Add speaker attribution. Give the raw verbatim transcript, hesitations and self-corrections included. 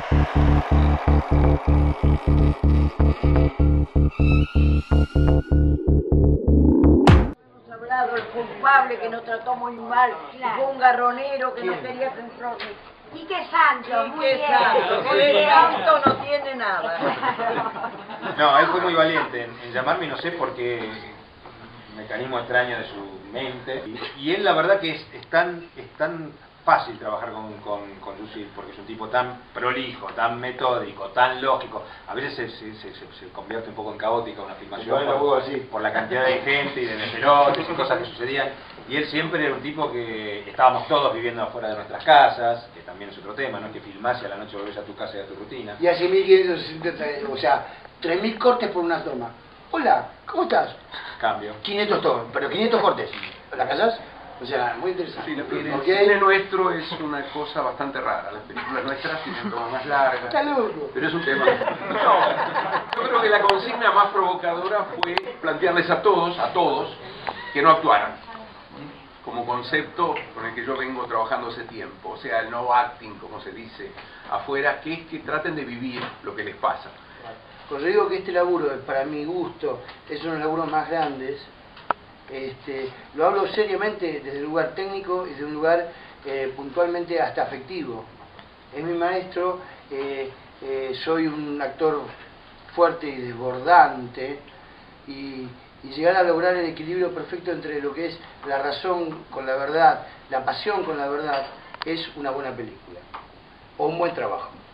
Speaker 1: Hablado el culpable que nos trató muy mal, claro. Fue un garronero que no quería que entró.
Speaker 2: Y qué santo, muy bien.
Speaker 1: Santo, porque santo no tiene nada.
Speaker 3: No, él fue muy valiente en, en llamarme, no sé por qué mecanismo extraño de su mente. Y, y él la verdad que es, es, tan, es tan fácil trabajar con, con, con Lucille, porque es un tipo tan prolijo, tan metódico, tan lógico. A veces se, se, se, se convierte un poco en caótica una filmación por, así, por la cantidad de gente y de necerotes y cosas que sucedían. Y él siempre era un tipo que estábamos todos viviendo afuera de nuestras casas, que también es otro tema, ¿no? Que filmás y a la noche volvés a tu casa y a tu rutina.
Speaker 4: Y hace mil quinientos sesenta, o sea, tres mil cortes por una toma. Hola, ¿cómo estás?
Speaker 3: Cambio.
Speaker 4: quinientos tomas, pero quinientos cortes. ¿La casas? O sea, muy interesante.
Speaker 5: Sí, el
Speaker 4: porque
Speaker 5: cine nuestro es una cosa bastante rara. Las películas nuestras tienen tomas más largas.
Speaker 4: Está loco.
Speaker 5: Pero es un tema. No, yo creo que la consigna más provocadora fue plantearles a todos, a todos, que no actuaran. Como concepto con el que yo vengo trabajando hace tiempo. O sea, el no acting, como se dice afuera, que es que traten de vivir lo que les pasa.
Speaker 4: Cuando digo que este laburo, para mi gusto, es uno de los laburos más grandes, este, lo hablo seriamente desde un lugar técnico y desde un lugar eh, puntualmente hasta afectivo. Es mi maestro, eh, eh, soy un actor fuerte y desbordante, y, y llegar a lograr el equilibrio perfecto entre lo que es la razón con la verdad, la pasión con la verdad, es una buena película, o un buen trabajo.